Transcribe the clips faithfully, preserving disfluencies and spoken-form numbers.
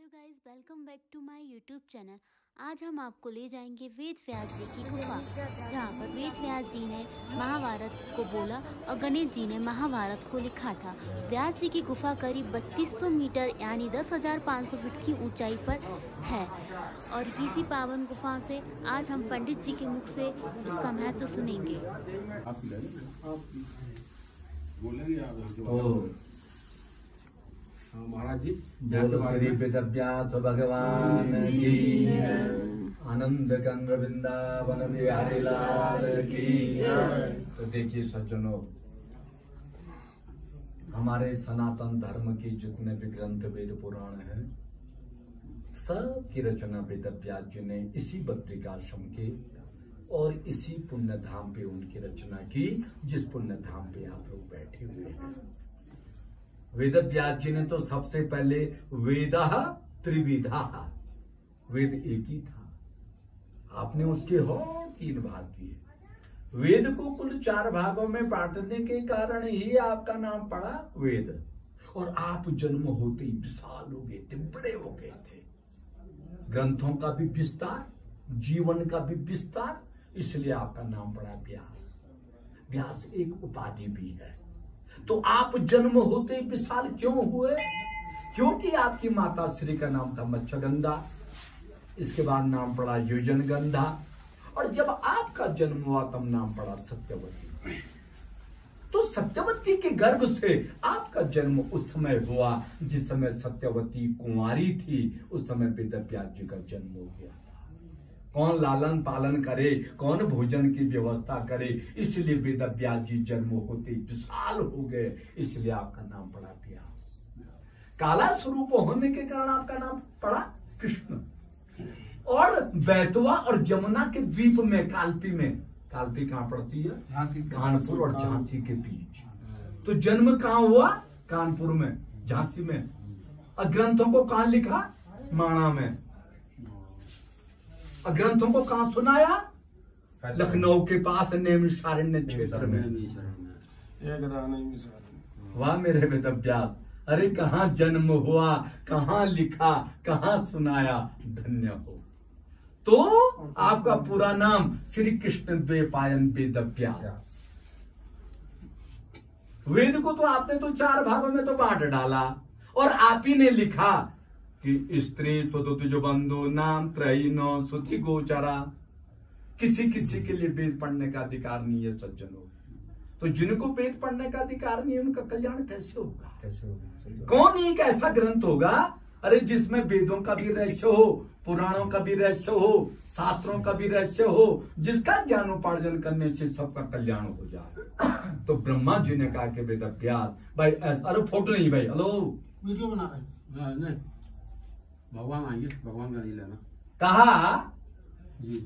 Guys, welcome back to my YouTube channel. आज हम आपको ले जाएंगे वेद व्यास जी की गुफा, जहाँ पर वेद व्यास जी ने महाभारत को बोला और गणेश जी ने महाभारत को लिखा था। व्यास जी की गुफा करीब बत्तीस सौ मीटर यानी दस हजार पाँच सौ फीट की ऊंचाई पर है और इसी पावन गुफा से आज हम पंडित जी के मुख से इसका महत्व सुनेंगे। महाराज जी वेदव्यास भगवान की आनंद कंद्र वृंदावन बिहारी लाल की। तो देखिए सज्जनों, हमारे सनातन धर्म के जितने भी ग्रंथ वेद पुराण हैं, सब की रचना वेदव्यास जी ने इसी बद्रिकाश्रम के और इसी पुण्य धाम पे उनकी रचना की, जिस पुण्य धाम पे आप लोग बैठे हुए हैं। वेदव्यास जी ने तो सबसे पहले वेदः त्रिविधा, वेद एक ही था, आपने उसके और तीन भाग किए। वेद को कुल चार भागों में बांटने के कारण ही आपका नाम पड़ा वेद। और आप जन्म होते ही विशाल हो गए थे, बड़े हो गए थे, ग्रंथों का भी विस्तार, जीवन का भी विस्तार, इसलिए आपका नाम पड़ा व्यास। व्यास एक उपाधि भी है। तो आप जन्म होते विशाल क्यों हुए? क्योंकि आपकी माता श्री का नाम था मत्स्यगंधा, इसके बाद नाम पड़ा योजनगंधा, और जब आपका जन्म हुआ तब नाम पड़ा सत्यवती। तो सत्यवती के गर्भ से आपका जन्म उस समय हुआ जिस समय सत्यवती कुंवारी थी, उस समय वेदव्यास जी का जन्म हो गया। कौन लालन पालन करे, कौन भोजन की व्यवस्था करे, इसलिए वेदव्यास जी जन्म होते विशाल हो गए, इसलिए आपका नाम पड़ा व्यास। काला स्वरूप होने के कारण आपका नाम पड़ा कृष्ण। और बैतवा और जमुना के द्वीप में, कालपी में, कालपी कहाँ पड़ती है? कानपुर और झांसी के बीच। तो जन्म कहाँ हुआ? कानपुर में, झांसी में। और ग्रंथों को कहाँ लिखा? माणा में। ग्रंथों को कहां सुनाया? लखनऊ के पास नैमिषारण्य क्षेत्र में। वाह मेरे वेदव्यास, अरे कहां जन्म हुआ, कहां लिखा, कहां सुनाया, धन्य हो। तो आपका पूरा नाम श्री कृष्ण द्वैपायन वेदव्यास। वेद को तो आपने तो चार भागों में तो बांट डाला, और आप ही ने लिखा कि स्त्री सुतुज बंधु नाम त्रयी नो सुति गोचरा। किसी किसी के लिए वेद पढ़ने का अधिकार नहीं है सज्जनों। तो जिनको वेद पढ़ने का अधिकार नहीं है, उनका कल्याण कैसे होगा? कैसे होगा? कौन एक ऐसा ग्रंथ होगा अरे जिसमें वेदों का भी रहस्य हो, पुराणों का भी रहस्य हो, शास्त्रों का भी रहस्य हो, जिसका ज्ञानोपार्जन करने से सबका कल्याण हो जाए। तो ब्रह्मा जी ने कहा कि वेदव्यास भाई, अरे फोटो नहीं भाई, हेलो वीडियो बना रहे, भगवान आएंगे, भगवान का नहीं लेना। कहा जी,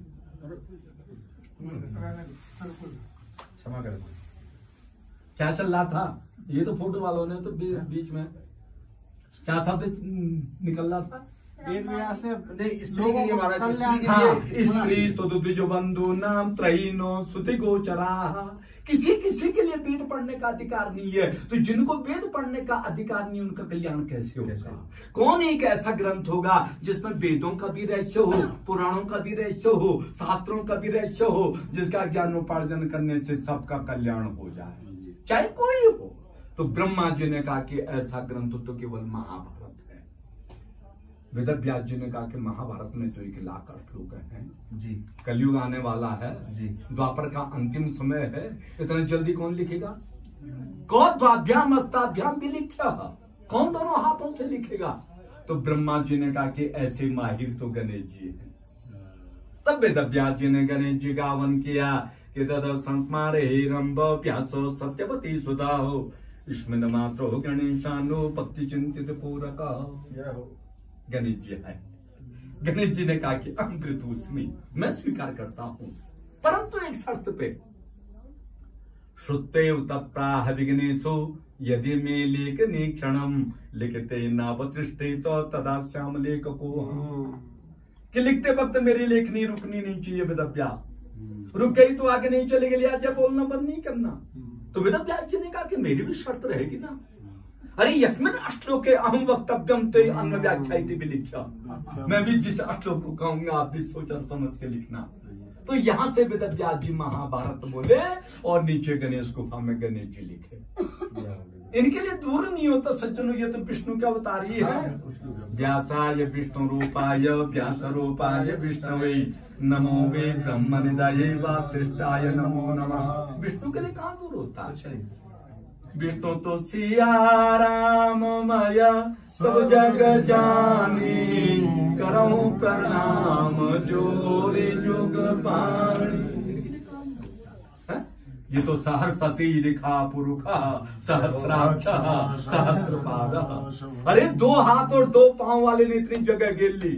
क्षमा करें। क्या चल रहा था? ये तो फोटो वालों ने तो बीच में क्या शब्द निकल रहा था? स्त्री के लिए महाराज, स्त्री सुतुज बंधु नाम त्रयी नो सुति गोचरा। किसी किसी के लिए वेद पढ़ने का अधिकार नहीं है, तो जिनको वेद पढ़ने का अधिकार नहीं, उनका कल्याण कैसे होगा? कौन एक ऐसा ग्रंथ होगा जिसमें वेदों का भी रहस्य हो, पुराणों का भी रहस्य हो, शास्त्रों का भी रहस्य हो, जिसका ज्ञानोपार्जन करने से सबका कल्याण हो जाए, चाहे कोई हो? तो ब्रह्मा जी ने कहा कि ऐसा ग्रंथ तो केवल महाभारत है। वेदव्यास जी ने कहा कि महाभारत में तो एक लाख श्लोक हैं जी, कलयुग आने वाला है जी, द्वापर का अंतिम समय है, इतना जल्दी कौन लिखेगा? कौन द्वाभ्याम अस्ताभ्याम भी लिखा, कौन दोनों हाथों से लिखेगा? तो ब्रह्मा जी ने कहा कि ऐसे माहिर तो गणेश जी हैं। तब वेदव्यास जी ने गणेश जी का आह्वान किया कि तथा संस्मारे रंभ व्यासो सत्यवती सुधा हो, इसमें मात्र हो गणेशानो भक्ति चिंतित पूरक। गणेश जी है। गणेश जी ने कहा कि अमृतोस्मि, मैं स्वीकार करता हूं, परंतु एक शर्त पे। श्रुतेव तत्प्राह विघ्नेशो यदि मे लेखनी क्षणम लिखते नावतृष्टे तो तदा श्याम लेखको। कि लिखते वक्त मेरी लेखनी रुकनी नहीं चाहिए वेदव्यास, रुक गई तो आगे नहीं चले गई, आज बोलना बंद नहीं करना। तो वेदव्यास जी ने कहा कि मेरी भी शर्त रहेगी ना, अरे यस्मिन अश्लोके अहम वक्तव्यम ते अन्य व्याख्या भी लिखा। मैं भी जिस अश्लोक को कहूंगा आप भी सोच समझ के लिखना। तो यहाँ से वेद व्यास जी महाभारत बोले और नीचे गणेश गुफा में गणेश जी लिखे। इनके लिए दूर नहीं होता सज्जनों, ये तो विष्णु के अवतार ही है। व्यासाय विष्णु रूपाय व्यास रूपाय विष्णवे नमो वे ब्रह्म निधाय वासिष्ठाय नमो नमः। विष्णु के लिए कहाँ दूर होता है? विष्णु तो सिया राम माया सब जग जानी, करऊं प्रणाम जोरी जुग पाणी। ये तो सहर्ष दिखा पुरुखा सहस्राक्ष सहस्रपाद। अरे दो हाथ और दो पांव वाले ने इतनी जगह घेर ली,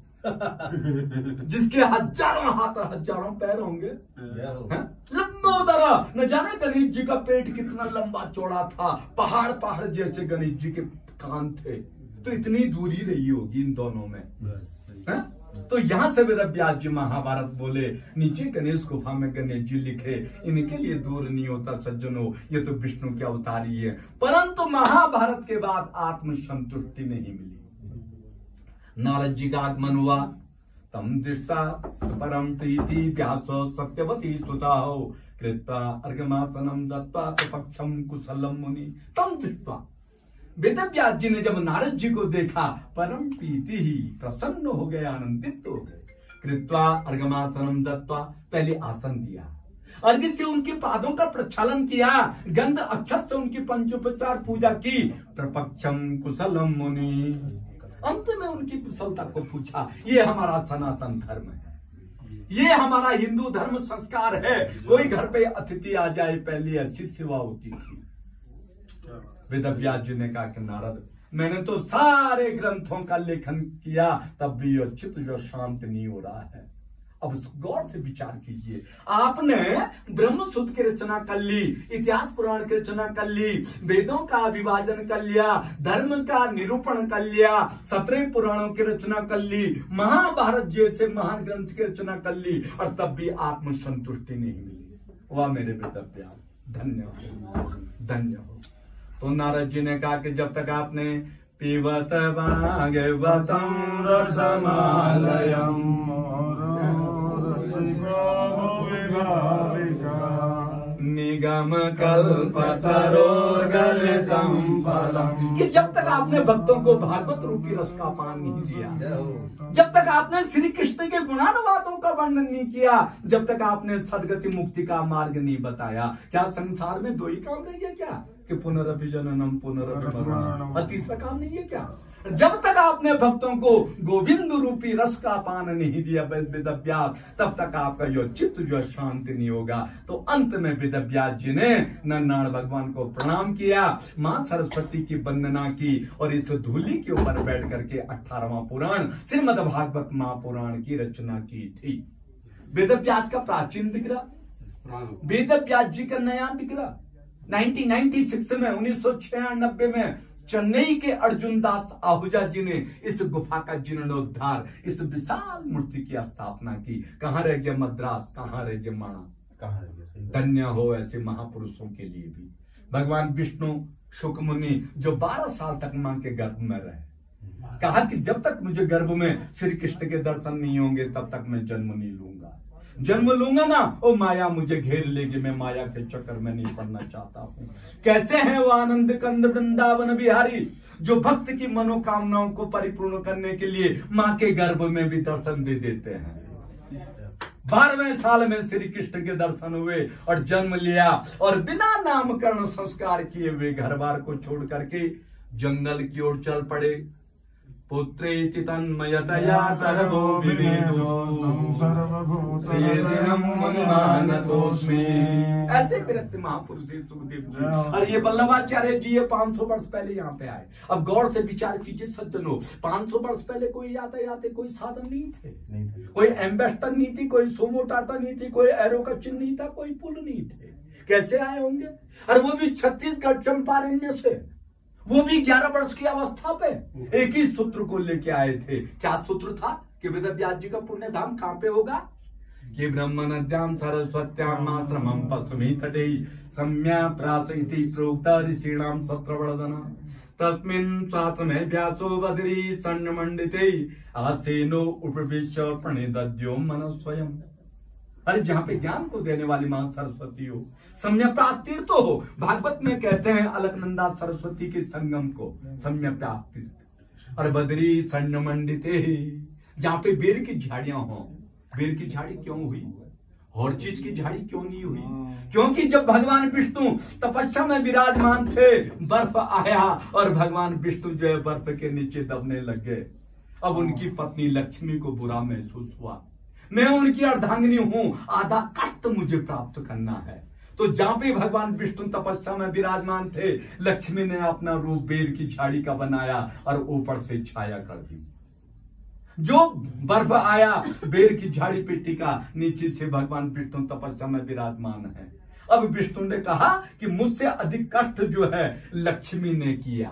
जिसके हजारों हाथ और हजारों पैर होंगे। लंबा दरा न जाने गणेश जी का पेट कितना लंबा चौड़ा था, पहाड़ पहाड़ जैसे गणेश जी के कान थे। तो इतनी दूरी रही होगी इन दोनों में। है? तो यहाँ से वेद व्यास जी महाभारत बोले, नीचे गणेश गुफा में गणेश जी लिखे। इनके लिए दूर नहीं होता सज्जनों, ये तो विष्णु के अवतार ही है। परंतु महाभारत के बाद आत्म संतुष्टि नहीं मिली। नारद जी का आगमन हुआ, तम दृष्टा परम प्रीति व्यास सत्यवती सुता कृत्वा अर्घमासनम दत्वा पक्षम कुशलम मुनि तम दृष्टा। वेद व्यास जी ने जब नारद जी को देखा, परम प्रीति ही प्रसन्न हो गए, आनंदित हो गए। कृत्वा अर्घमासनम दत्वा, पहले आसन दिया, अर्घ्य से उनके पादों का प्रक्षालन किया, गंध अक्षत से उनकी पंचोपचार पूजा की। प्रपक्षम कुशलम मुनि, अंत में उनकी कुशलता को पूछा। ये हमारा सनातन धर्म है, ये हमारा हिंदू धर्म संस्कार है। कोई घर पे अतिथि आ जाए, पहले ऐसी सेवा होती थी। वेद व्यास जी ने कहा कि नारद, मैंने तो सारे ग्रंथों का लेखन किया, तब भी ये चित्त जो शांत नहीं हो रहा है। अब गौर से विचार कीजिए, आपने ब्रह्म सूत्र की रचना कर ली, इतिहास पुराण की रचना कर ली, वेदों का विभाजन कर लिया, धर्म का निरूपण कर लिया, सत्रह पुराणों की रचना कर ली, महाभारत जैसे महान ग्रंथ की रचना कर ली, और तब भी आत्म संतुष्टि नहीं मिली। वाह मेरे वेद व्यास, धन्य हो, धन्य हो। तो नारद जी ने कहा कि जब तक आपने पीबत भागवतम रसमालयम निगम कल्पतरोर्गलितम फलम, कि जब तक आपने भक्तों को भागवत रूपी रस का पान नहीं दिया, जब तक आपने श्री कृष्ण के गुणानुवादों का वर्णन नहीं किया, जब तक आपने सदगति मुक्ति का मार्ग नहीं बताया, क्या संसार में दो ही काम रह गया क्या कि पुनरपि जननम पुनरपि मरणम, तीसरा काम नहीं है क्या? जब तक आपने भक्तों को गोविंद रूपी रस का पान नहीं दिया वेद व्यास, तब तक आपका जो चित्त जो शांति नहीं होगा। तो अंत में वेद व्यास जी ने नारायण भगवान को प्रणाम किया, माँ सरस्वती की वंदना की, और इस धूलि के ऊपर बैठ करके अठारहवां पुराण श्रीमद् भागवत महापुराण की रचना की थी। वेद व्यास का प्राचीन विग्रह, वेद व्यास जी का नया विग्रह नाइनटीन नाइंटी सिक्स में, उन्नीस सौ छियानबे में चेन्नई के अर्जुन दास आहूजा जी ने इस गुफा का जीर्णोद्धार, इस विशाल मूर्ति की स्थापना की। कहाँ रह गया मद्रास, कहाँ रह गया माणा, कहाँ रह गया? धन्य हो ऐसे महापुरुषों के लिए भी। भगवान विष्णु शुक मुनि जो बारह साल तक मां के गर्भ में रहे, कहा कि जब तक मुझे गर्भ में श्री कृष्ण के दर्शन नहीं होंगे तब तक मैं जन्म नहीं लूंगा। जन्म लूंगा ना, ओ माया मुझे घेर लेगी, मैं माया के चक्कर में नहीं पड़ना चाहता हूँ। कैसे हैं वो आनंद कंद वृंदावन बिहारी, जो भक्त की मनोकामनाओं को परिपूर्ण करने के लिए माँ के गर्भ में भी दर्शन दे देते हैं। बारहवें साल में श्री कृष्ण के दर्शन हुए और जन्म लिया, और बिना नामकरण संस्कार किए हुए घर बार को छोड़ करके जंगल की ओर चल पड़े। पुत्रेति तन्मयतया तरवो विवेदो मुनिमानतोस्मि। ऐसे विरक्त महापुरुष सुखदेव जी और ये वल्लभाचार्य जी ये पांच सौ वर्ष पहले यहाँ पे आए। अब गौर से विचार कीजिए सज्जनों, पांच सौ वर्ष पहले कोई यातायात कोई साधन नहीं थे, कोई एम्बेसडर नहीं थी, कोई सोमो टाटा नहीं थी, कोई एरो का चिन्ह नहीं था, कोई पुल नहीं थे। कैसे आए होंगे? और वो भी छत्तीसगढ़ चंपारण्य से, वो भी ग्यारह वर्ष की अवस्था पे एक ही सूत्र को लेके आए थे। क्या सूत्र था कि वेद व्यास जी का पुण्य धाम कहाँ पे होगा? कि ब्रह्म नद्याम सरस्वत्याम मातरमं पश्चिमी तटे सम्या प्रास इति प्रोक्ता ऋषीणाम सत्रवणदना तस्मिन् स्वाश्रमे व्यासो बदरी सन्न मंडिते आसेनो उपविश्य प्रणिदद्यो मन स्वयं। अरे जहाँ पे ज्ञान को देने वाली मां सरस्वती हो, सम्यक् तो हो। भागवत में कहते हैं अलकनंदा सरस्वती के संगम को सम्यक्। और बदरी सन्न मंडिते, जहाँ पे बेर की झाड़ियां हो। बेर की झाड़ी क्यों हुई? और चीज की झाड़ी क्यों नहीं हुई? क्योंकि जब भगवान विष्णु तपस्या में विराजमान थे, बर्फ आया और भगवान विष्णु जो है बर्फ के नीचे दबने लग गए। अब उनकी पत्नी लक्ष्मी को बुरा महसूस हुआ, मैं उनकी अर्धांगिनी हूं, आधा कष्ट मुझे प्राप्त करना है। तो जहां पे भगवान विष्णु तपस्या में विराजमान थे, लक्ष्मी ने अपना रूप बेर की झाड़ी का बनाया और ऊपर से छाया कर दी। जो बर्फ आया बेर की झाड़ी पे टिका, नीचे से भगवान विष्णु तपस्या में विराजमान है। अब विष्णु ने कहा कि मुझसे अधिक कष्ट जो है लक्ष्मी ने किया,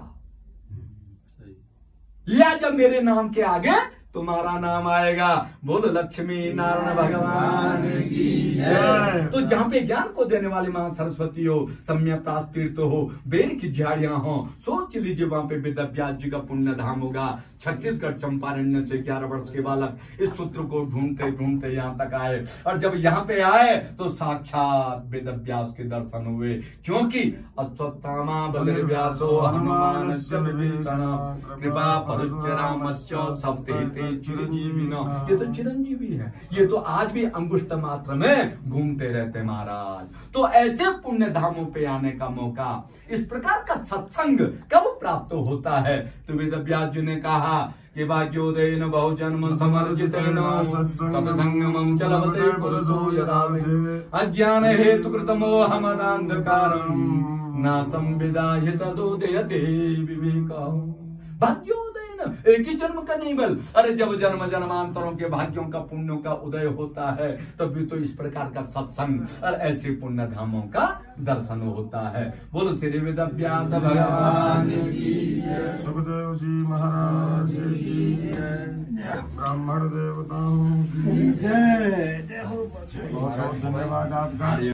या जब मेरे नाम के आगे तुम्हारा नाम आएगा। बोलो लक्ष्मी नारायण भगवान की जय। तो जहाँ पे ज्ञान को देने वाली मां सरस्वती हो, सम्यक तीर्थ हो, बेर की झाड़ियां हो, सोच लीजिए वहां पे वेद व्यास जी का पुण्य धाम होगा। छत्तीसगढ़ चंपारण्य से ग्यारह वर्ष के बालक इस सूत्र को ढूंढते ढूंढते यहाँ तक आए, और जब यहाँ पे आए तो साक्षात वेद व्यास के दर्शन हुए। क्योंकि अश्वत्थामा बलिर्व्यासो हनुमानश्च विभीषण कृपा परुश्च रामश्च सप्ते चिरंजीवी न। ये तो चिरंजीवी है, ये तो आज भी अंगुष्ठ मात्र में घूमते रहते महाराज। तो ऐसे पुण्य धामों पे आने का मौका, इस प्रकार का सत्संग कब प्राप्त होता है? तो वेद व्यास जी ने कहा कि भाग्योदयेन बहुजन्म समर्जितेन सत्संगमं चलवते पुरुषो यदा अज्ञान हेतु कृतमोह मदान्धकारं न संविदा तदोदयते विवेका। भाग्योदय एक ही जन्म का नहीं बल, अरे जब जन्म जन्मांतरों के भाग्यों का पुण्यों का उदय होता है तभी तो इस प्रकार का सत्संग और ऐसे पुण्य धामों का दर्शन होता है। बोलो श्री वेद व्यास भगवान की जय, सुखदेव जी महाराज की जय, ब्राह्मण देवताओं की जय। बहुत बहुत धन्यवाद आपका।